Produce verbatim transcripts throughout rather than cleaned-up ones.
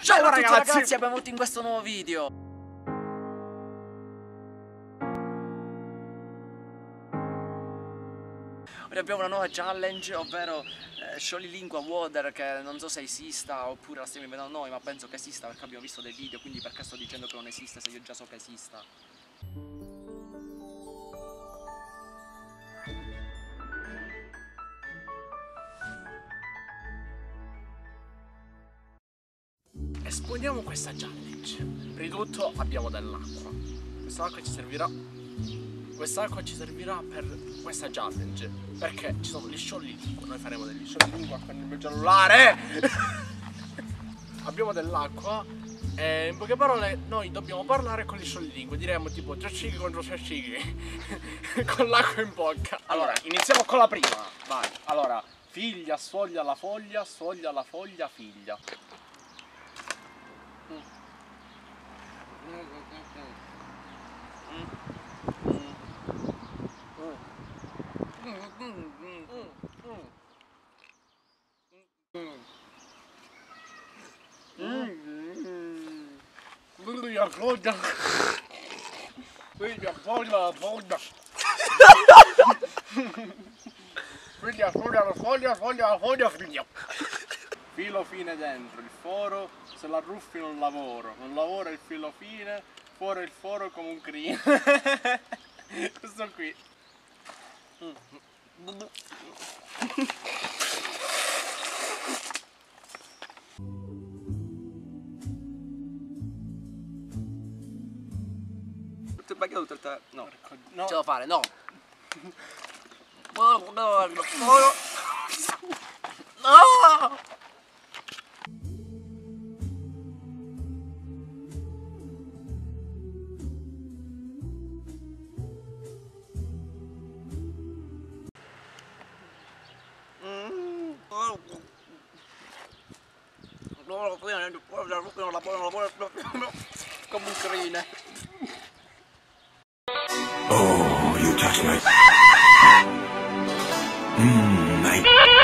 Ciao ragazzi. ragazzi, benvenuti in questo nuovo video. Ora abbiamo una nuova challenge, ovvero eh, scioglilingua water, che non so se esista oppure la stiamo inventando noi, ma penso che esista perché abbiamo visto dei video, quindi perché sto dicendo che non esiste se io già so che esista? Esponiamo questa challenge. Prima di tutto abbiamo dell'acqua. Quest'acqua ci servirà. Quest'acqua ci servirà per questa challenge. Perché ci sono gli scioglilingua. Noi faremo degli scioglilingua con il mio cellulare. Abbiamo dell'acqua. E in poche parole noi dobbiamo parlare con gli scioglilingua. Diremo tipo tre cicchi contro tre cicchi. Con l'acqua in bocca. Allora, iniziamo con la prima. Vai. Allora, figlia, sfoglia la foglia, sfoglia la foglia, figlia. Figlia, foglia, figlia, foglia, foglia. Figlia, foglia, foglia, foglia, foglia, figlia. Filo fine dentro, il foro, se la ruffi non lavoro, non lavora il filo fine, fuori il foro come un crino. Questo qui. Tutto il bagno, tutto il... No, no. Ce la fare, no. No! Come un crine. Oh, you touch my... Mmm, my...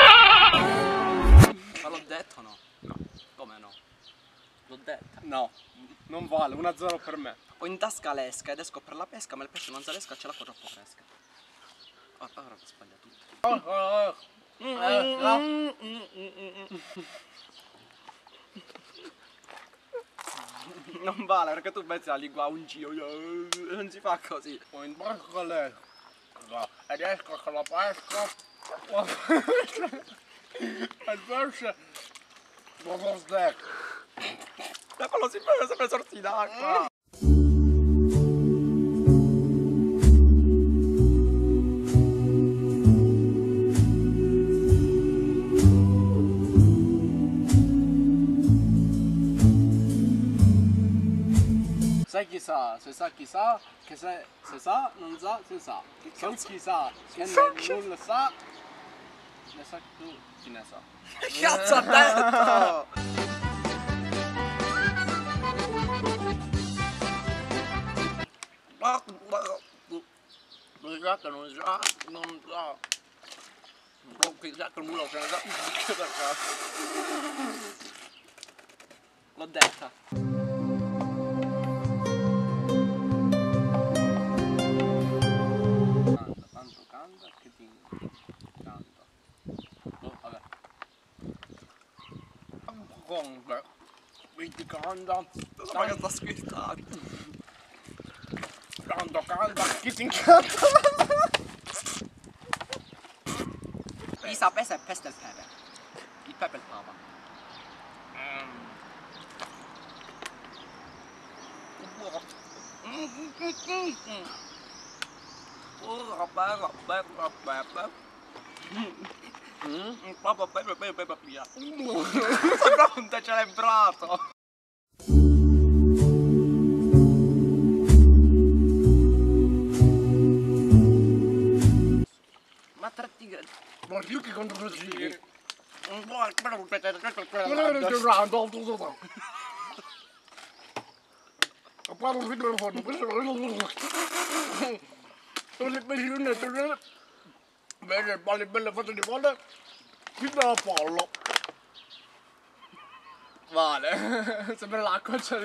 Ma l'ho detto o no? No. Come no? L'ho detta. No, non vale, uno a zero per me. Ho in tasca l'esca ed esco per la pesca, ma il pesce non sa l'esca, ce l'acqua troppo fresca. Oh, ora ho sbagliato tutto. Non vale perché tu pensi la lingua a un giro, non si fa così. Ho in tasca l'esca ed esco con la pesca. Il pesce... Non stecca. Da quello si fa sempre sorti d'acqua. Sai chi sa, se sa chi sa, che se, se sa, non sa, se sa. Son chi sa, che ne, non sa, ne sa tu, chi ne sa. Che cazzo ha detto? Non sa che non sa, non sa. Non chissà che il mulo se ne sa. L'ho detta. Tanto canta che ti canta. Oh, vabbè. Comunque, quindi canta. Ma che sta scherzando? Tanto canta che ti incanta. Pisa, pesa e pesta il pepe. Il pepe è il papa. Mm, proprio pepe pepe pepe via. Sembra un te celebrato. Ma tre tigre. Ma io che contro i giri. Bene, balle belle fatte di palle, qui da pollo. Vale. Sembra l'acqua, cioè.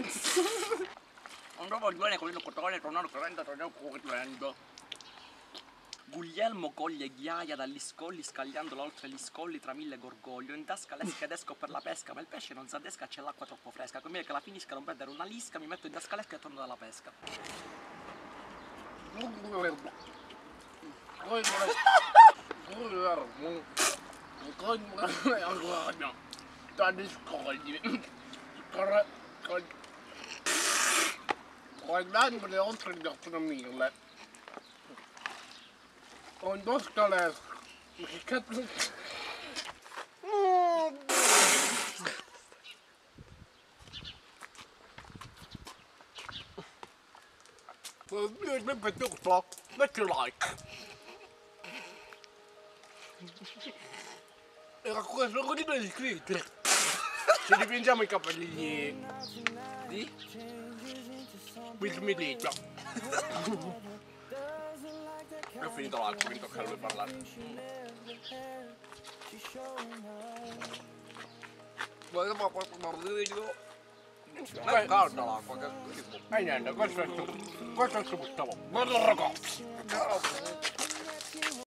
Un nuovo giovane con il cotone tornato correndo tornò correndo. Guglielmo coglie ghiaia dagli scogli, scagliandola oltre gli scogli tra mille gorgoglio. In tasca l'esca ed esco per la pesca, ma il pesce non s'addesca, c'è l'acqua troppo fresca. Conviene che la finisca, non perdere una lisca, mi metto in tasca l'esca e torno dalla pesca. Dagli scogli. Guardandole oltre gli otto mille. Ho in tasca l'esca. Che cazzo? Se il video vi è piaciuto, metti like. Era questo così iscritti. Ci dipingiamo i capelli di Bismilita. Ho finito l'acqua, mi tocca a lui parlare. Voglio fare qualche video. È calda l'acqua, che schifo. E niente, questo è il questo è il suo Gustavo. Guarda ragazzi.